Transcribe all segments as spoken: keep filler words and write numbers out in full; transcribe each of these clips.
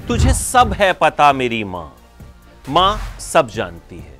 तुझे सब है पता मेरी मां, मां सब जानती है।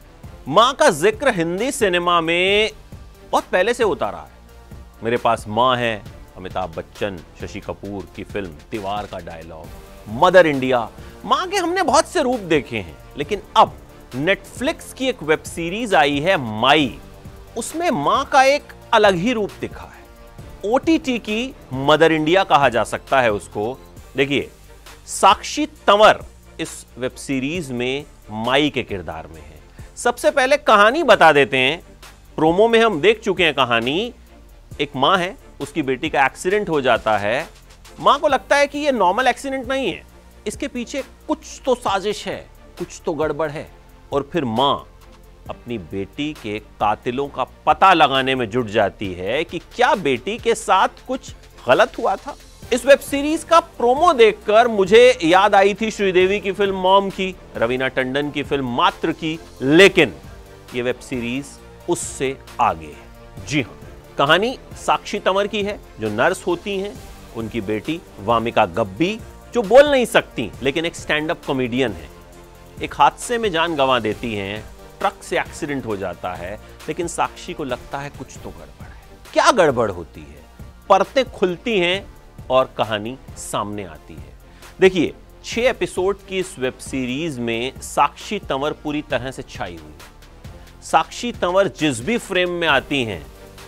मां का जिक्र हिंदी सिनेमा में बहुत पहले से होता रहा है। मेरे पास मां है, अमिताभ बच्चन, शशि कपूर की फिल्म दीवार का डायलॉग, मदर इंडिया। मां के हमने बहुत से रूप देखे हैं, लेकिन अब नेटफ्लिक्स की एक वेब सीरीज आई है माई, उसमें मां का एक अलग ही रूप दिखा है। ओटीटी की मदर इंडिया कहा जा सकता है उसको। देखिए, साक्षी तंवर इस वेब सीरीज में माई के किरदार में है। सबसे पहले कहानी बता देते हैं। प्रोमो में हम देख चुके हैं कहानी। एक मां है, उसकी बेटी का एक्सीडेंट हो जाता है। मां को लगता है कि यह नॉर्मल एक्सीडेंट नहीं है, इसके पीछे कुछ तो साजिश है, कुछ तो गड़बड़ है। और फिर मां अपनी बेटी के कातिलों का पता लगाने में जुट जाती है कि क्या बेटी के साथ कुछ गलत हुआ था। इस वेब सीरीज का प्रोमो देखकर मुझे याद आई थी श्रीदेवी की फिल्म मॉम की, रवीना टंडन की फिल्म मात्र की, लेकिन यह वेब सीरीज उससे आगे है। जी हां, कहानी साक्षी तंवर की है, जो नर्स होती हैं। उनकी बेटी वामिका गब्बी, जो बोल नहीं सकती लेकिन एक स्टैंड अप कॉमेडियन है, एक हादसे में जान गंवा देती हैं। ट्रक से एक्सीडेंट हो जाता है, लेकिन साक्षी को लगता है कुछ तो गड़बड़ है। क्या गड़बड़ होती है? परतें खुलती हैं और कहानी सामने आती है। देखिए, छह एपिसोड की इस वेब सीरीज में साक्षी तंवर पूरी तरह से छाई हुई है। साक्षी तंवर जिस भी फ्रेम में आती हैं,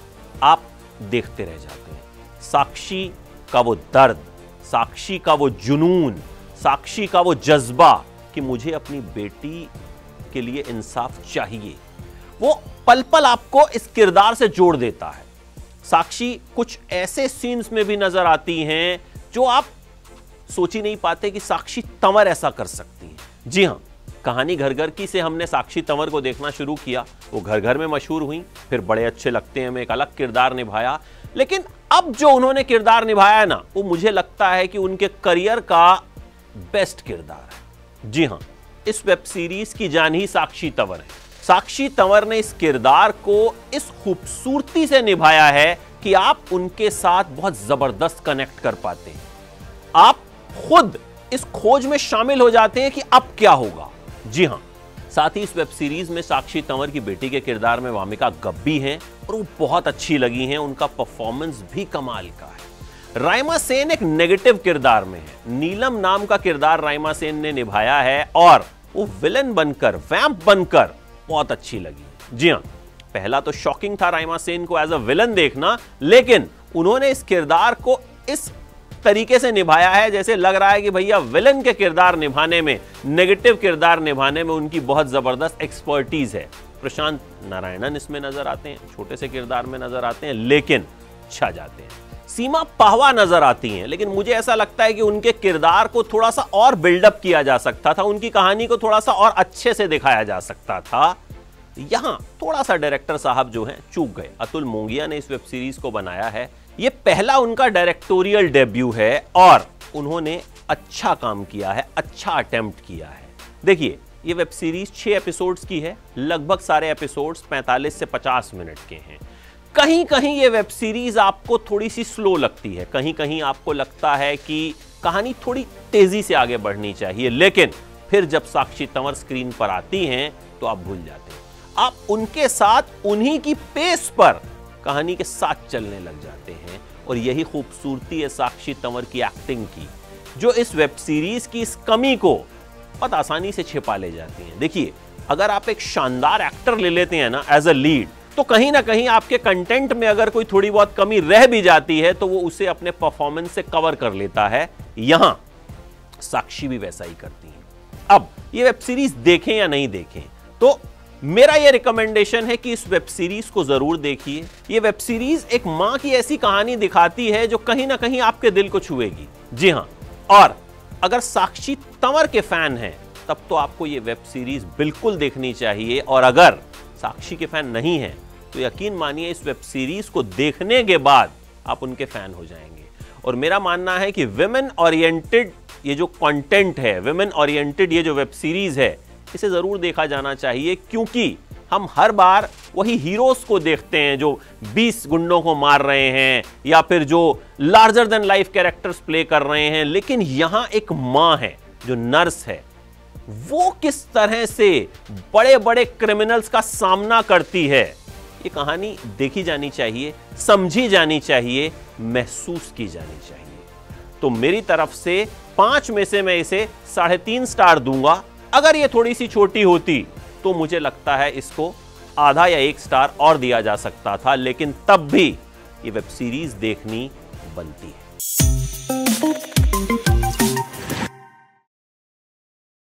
आप देखते रह जाते हैं। साक्षी का वो दर्द, साक्षी का वो जुनून, साक्षी का वो जज्बा कि मुझे अपनी बेटी के लिए इंसाफ चाहिए, वो पल पल आपको इस किरदार से जोड़ देता है। साक्षी कुछ ऐसे सीन्स में भी नजर आती हैं जो आप सोच ही नहीं पाते कि साक्षी तंवर ऐसा कर सकती हैं। जी हां, कहानी घर घर की से हमने साक्षी तंवर को देखना शुरू किया। वो घर घर में मशहूर हुई, फिर बड़े अच्छे लगते हैं में एक अलग किरदार निभाया। लेकिन अब जो उन्होंने किरदार निभाया है ना, वो मुझे लगता है कि उनके करियर का बेस्ट किरदार है। जी हां, इस वेब सीरीज की जान ही साक्षी तंवर है। साक्षी तंवर ने इस किरदार को इस खूबसूरती से निभाया है कि आप उनके साथ बहुत जबरदस्त कनेक्ट कर पाते हैं। आप खुद इस खोज में शामिल हो जाते हैं कि अब क्या होगा। जी हां, साथ ही इस वेब सीरीज में साक्षी तंवर की बेटी के किरदार में वामिका गब्बी हैं और वो बहुत अच्छी लगी हैं। उनका परफॉर्मेंस भी कमाल का है। राइमा सेन एक नेगेटिव किरदार में है। नीलम नाम का किरदार राइमा सेन ने निभाया है और वो विलन बनकर, वैम्प बनकर बहुत अच्छी लगी। जी हां, पहला तो शॉकिंग था राइमा सेन को एज अ विलन देखना, लेकिन उन्होंने इस किरदार को इस तरीके से निभाया है जैसे लग रहा है कि भैया विलन के किरदार निभाने में, नेगेटिव किरदार निभाने में उनकी बहुत जबरदस्त एक्सपर्टीज है। प्रशांत नारायणन इसमें नजर आते हैं, छोटे से किरदार में नजर आते हैं, लेकिन छा जाते हैं। सीमा पाहवा नजर आती हैं, लेकिन मुझे ऐसा लगता है कि उनके किरदार को थोड़ा सा और बिल्डअप किया जा सकता था, उनकी कहानी को थोड़ा सा और अच्छे से दिखाया जा सकता था। यहां थोड़ा सा डायरेक्टर साहब जो हैं चूक गए। अतुल मोंगिया ने इस वेब सीरीज को बनाया है। यह पहला उनका डायरेक्टोरियल डेब्यू है और उन्होंने अच्छा काम किया है, अच्छा अटेम्प्ट किया है। देखिए, यह वेब सीरीज छह एपिसोड्स की है। लगभग सारे एपिसोड्स पैंतालीस से पचास मिनट के हैं। कहीं कहीं ये वेब सीरीज आपको थोड़ी सी स्लो लगती है, कहीं कहीं आपको लगता है कि कहानी थोड़ी तेजी से आगे बढ़नी चाहिए, लेकिन फिर जब साक्षी तंवर स्क्रीन पर आती हैं तो आप भूल जाते हैं। आप उनके साथ उन्हीं की पेस पर कहानी के साथ चलने लग जाते हैं और यही खूबसूरती है साक्षी तंवर की एक्टिंग की, जो इस वेब सीरीज की इस कमी को बहुत आसानी से छिपा ले जाती है। देखिए, अगर आप एक शानदार एक्टर ले लेते हैं ना एज अ लीड, तो कहीं ना कहीं आपके कंटेंट में अगर कोई थोड़ी बहुत कमी रह भी जाती है तो वो उसे अपने परफॉर्मेंस से कवर कर लेता है। यहां साक्षी भी वैसा ही करती हैं। अब ये वेब सीरीज देखें या नहीं देखें, तो मेरा ये रिकमेंडेशन है कि इस वेब सीरीज को जरूर देखिए। ये वेब सीरीज एक मां की ऐसी कहानी दिखाती है जो कहीं ना कहीं आपके दिल को छुएगी। जी हां, और अगर साक्षी तंवर के फैन हैं तब तो आपको ये वेब सीरीज बिल्कुल देखनी चाहिए, और अगर साक्षी के फैन नहीं हैं तो यकीन मानिए इस वेब सीरीज को देखने के बाद आप उनके फैन हो जाएंगे। और मेरा मानना है कि विमेन ओरिएंटेड ये जो कंटेंट है, विमेन ओरिएंटेड ये जो वेब सीरीज है, इसे जरूर देखा जाना चाहिए, क्योंकि हम हर बार वही हीरोज को देखते हैं जो बीस गुंडों को मार रहे हैं या फिर जो larger than life characters play कर रहे हैं, लेकिन यहां एक मां है जो नर्स है वो किस तरह से बड़े बड़े क्रिमिनल्स का सामना करती है, ये कहानी देखी जानी चाहिए, समझी जानी चाहिए, महसूस की जानी चाहिए। तो मेरी तरफ से पांच में से मैं इसे साढ़े तीन स्टार दूंगा। अगर ये थोड़ी सी छोटी होती तो मुझे लगता है इसको आधा या एक स्टार और दिया जा सकता था, लेकिन तब भी ये वेब सीरीज देखनी बनती है।